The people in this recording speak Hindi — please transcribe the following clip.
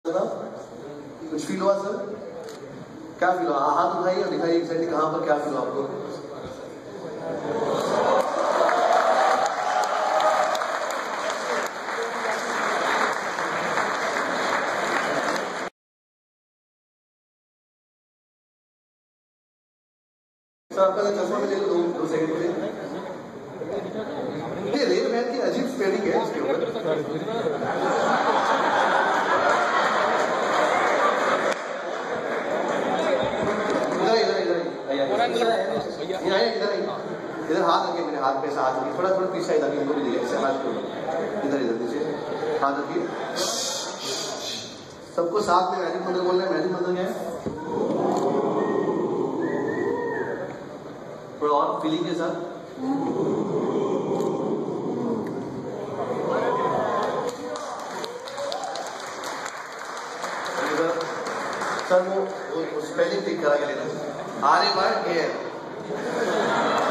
कुछ फील हुआ सर? क्या फील हुआ? हाथ उठाइए और दिखाइए एग्जैक्टली कहां पर क्या फील हुआ आपको? सर आपका चश्मा में ले लो, 2 सेकंड के लिए। ये रेल मैन की अजीब स्पेलिंग है इसके ऊपर। इधर हाथ रखिए, मेरे हाथ पे हाथ रखिए, थोड़ा थोड़ा पीछे इधर इनको भी दीजिए, इधर इधर दीजिए, हाथ रखिए। सबको साथ में मैजिक मंत्र बोल रहे हैं। मैजिक मंत्र क्या है? थोड़ा और फीलिंग के साथ। सर वो स्पेलिंग ठीक करा के लेना। R A bye A